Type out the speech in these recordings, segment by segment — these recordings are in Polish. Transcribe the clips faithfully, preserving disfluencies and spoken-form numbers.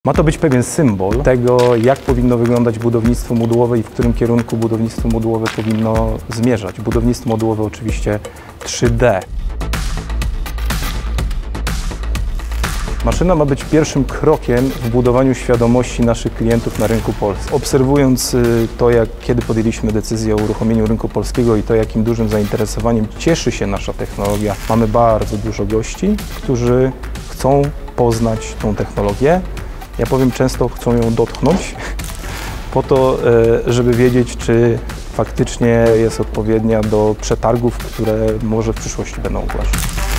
Ma to być pewien symbol tego, jak powinno wyglądać budownictwo modułowe i w którym kierunku budownictwo modułowe powinno zmierzać. Budownictwo modułowe oczywiście trzy D. Maszyna ma być pierwszym krokiem w budowaniu świadomości naszych klientów na rynku polskim. Obserwując to, jak, kiedy podjęliśmy decyzję o uruchomieniu rynku polskiego i to, jakim dużym zainteresowaniem cieszy się nasza technologia, mamy bardzo dużo gości, którzy chcą poznać tą technologię. Ja powiem, często chcą ją dotknąć po to, żeby wiedzieć, czy faktycznie jest odpowiednia do przetargów, które może w przyszłości będą ogłaszane.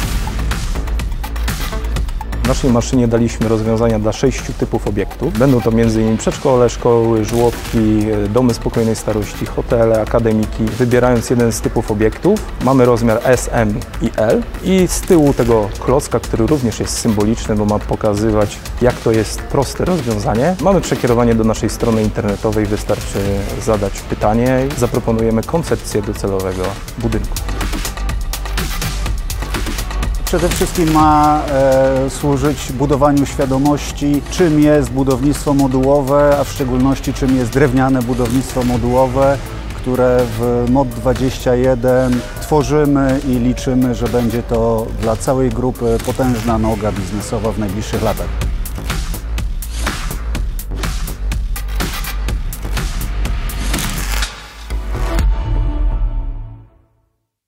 W naszej maszynie daliśmy rozwiązania dla sześciu typów obiektów. Będą to między innymi przedszkole, szkoły, żłobki, domy spokojnej starości, hotele, akademiki. Wybierając jeden z typów obiektów, mamy rozmiar S, M i L i z tyłu tego klocka, który również jest symboliczny, bo ma pokazywać, jak to jest proste rozwiązanie, mamy przekierowanie do naszej strony internetowej. Wystarczy zadać pytanie. Zaproponujemy koncepcję docelowego budynku. Przede wszystkim ma e, służyć budowaniu świadomości, czym jest budownictwo modułowe, a w szczególności czym jest drewniane budownictwo modułowe, które w M O D dwadzieścia jeden tworzymy i liczymy, że będzie to dla całej grupy potężna noga biznesowa w najbliższych latach.